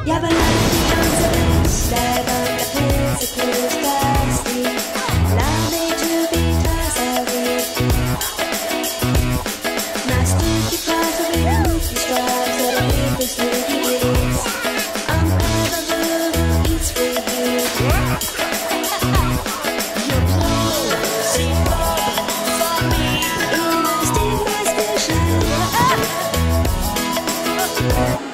Jag var lite ansikts, där var jag principlös fastlig. Allow me to be passive. My sticky parts of you, the stripes that I leave the sneaky ways. I'm ever who eats for you. Your clothes seem for me. You never stay my station.